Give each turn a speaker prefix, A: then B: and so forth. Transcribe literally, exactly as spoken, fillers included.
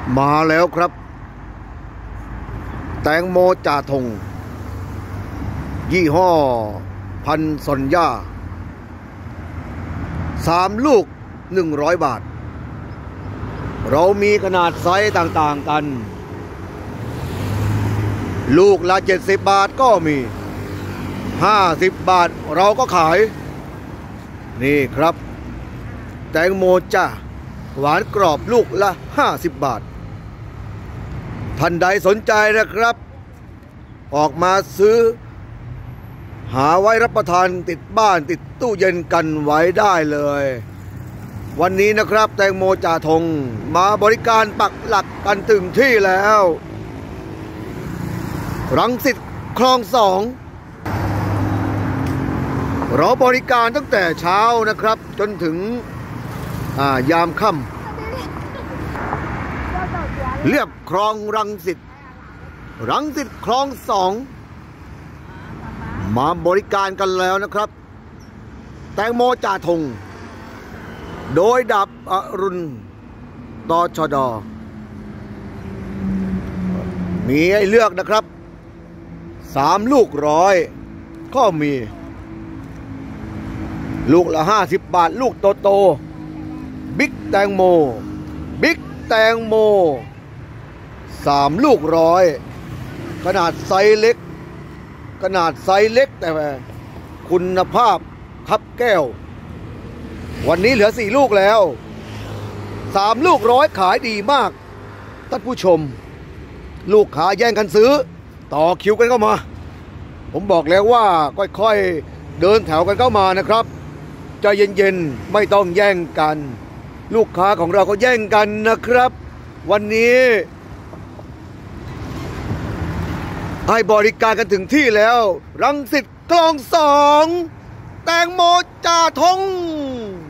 A: มาแล้วครับแตงโมจ่าทงยี่ห้อพันซอนย่าสามลูกหนึ่งร้อยบาทเรามีขนาดไซส์ต่างๆกันลูกละเจ็ดสิบบาทก็มีห้าสิบบาทเราก็ขายนี่ครับแตงโมจ้าหวานกรอบลูกละห้าสิบบาทท่านใดสนใจนะครับออกมาซื้อหาไว้รับประทานติดบ้านติดตู้เย็นกันไว้ได้เลยวันนี้นะครับแตงโมจ่าทงมาบริการปักหลักกันถึงที่แล้วรังสิตคลองสองเราบริการตั้งแต่เช้านะครับจนถึงยามค่ำเรียบคลองรังสิตรังสิตคลองสองมาบริการกันแล้วนะครับแตงโมจ่าทงโดยดาบอรุณตชดมีให้เลือกนะครับสามลูกร้อยก็มีลูกละห้าสิบบาทลูกโตโตบิ๊กแตงโมบิ๊กแตงโมสามลูกร้อยขนาดไซส์เล็กขนาดไซส์เล็กแต่คุณภาพครับแก้ววันนี้เหลือสี่ลูกแล้วสามลูกร้อยขายดีมากท่านผู้ชมลูกค้าแย่งกันซื้อต่อคิวกันเข้ามาผมบอกแล้วว่าค่อยๆเดินแถวกันเข้ามานะครับใจเย็นๆไม่ต้องแย่งกันลูกค้าของเราก็แย่งกันนะครับวันนี้ให้บริการกันถึงที่แล้วรังสิตคลองสองแตงโมจ่าทง